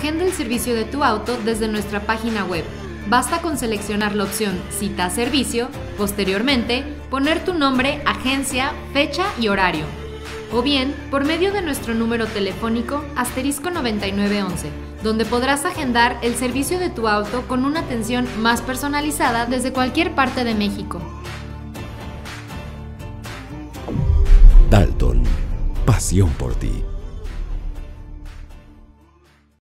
Agenda el servicio de tu auto desde nuestra página web. Basta con seleccionar la opción Cita a servicio, posteriormente poner tu nombre, agencia, fecha y horario. O bien, por medio de nuestro número telefónico *9911, donde podrás agendar el servicio de tu auto con una atención más personalizada desde cualquier parte de México. Dalton, pasión por ti.